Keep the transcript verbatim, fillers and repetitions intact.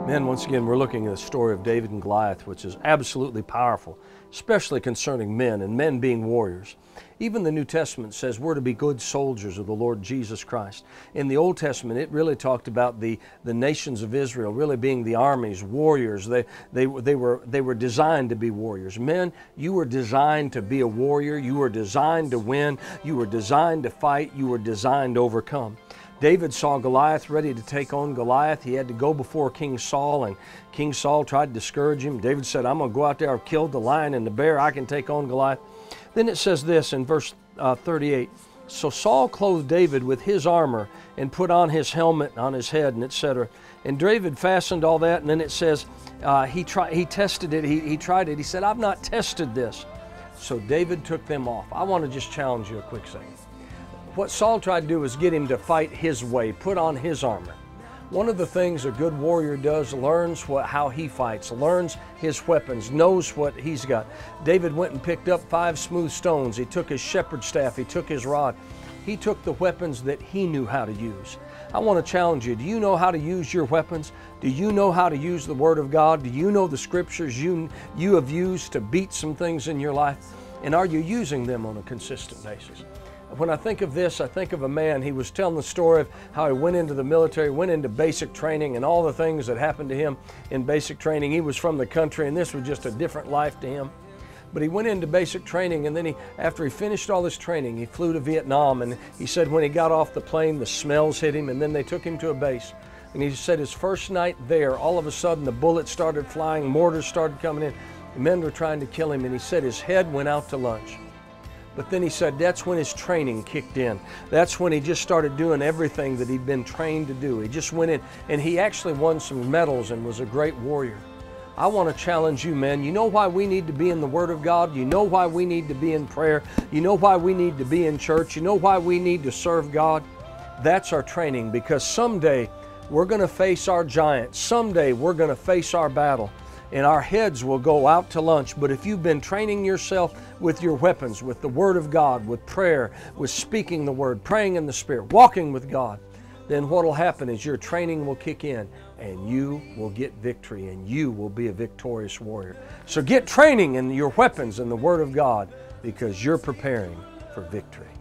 Men, once again, we're looking at the story of David and Goliath, which is absolutely powerful, especially concerning men and men being warriors. Even the New Testament says we're to be good soldiers of the Lord Jesus Christ. In the Old Testament, it really talked about the, the nations of Israel really being the armies, warriors. They, they, they, were, they were designed to be warriors. Men, you were designed to be a warrior. You were designed to win. You were designed to fight. You were designed to overcome. David saw Goliath ready to take on Goliath. He had to go before King Saul, and King Saul tried to discourage him. David said, I'm going to go out there, I've killed the lion and the bear, I can take on Goliath. Then it says this in verse uh, thirty-eight, so Saul clothed David with his armor and put on his helmet on his head, and et cetera. And David fastened all that, and then it says uh, he, tried, he tested it, he, he tried it. He said, I've not tested this. So David took them off. I want to just challenge you a quick second. What Saul tried to do was get him to fight his way, put on his armor. One of the things a good warrior does, learns what, how he fights, learns his weapons, knows what he's got. David went and picked up five smooth stones. He took his shepherd's staff. He took his rod. He took the weapons that he knew how to use. I want to challenge you. Do you know how to use your weapons? Do you know how to use the Word of God? Do you know the scriptures you, you have used to beat some things in your life? And are you using them on a consistent basis? When I think of this, I think of a man, he was telling the story of how he went into the military, went into basic training, and all the things that happened to him in basic training. He was from the country, and this was just a different life to him. But he went into basic training, and then he, after he finished all his training, he flew to Vietnam, and he said when he got off the plane, the smells hit him, and then they took him to a base. And he said his first night there, all of a sudden the bullets started flying, mortars started coming in, the men were trying to kill him, and he said his head went out to lunch. But then he said that's when his training kicked in. That's when he just started doing everything that he'd been trained to do. He just went in, and he actually won some medals and was a great warrior. I want to challenge you, men. You know why we need to be in the Word of God? You know why we need to be in prayer? You know why we need to be in church? You know why we need to serve God? That's our training, because someday we're going to face our giant. Someday we're going to face our battle, and our heads will go out to lunch. But if you've been training yourself with your weapons, with the Word of God, with prayer, with speaking the Word, praying in the Spirit, walking with God, then what will happen is your training will kick in, and you will get victory, and you will be a victorious warrior. So get training in your weapons and the Word of God, because you're preparing for victory.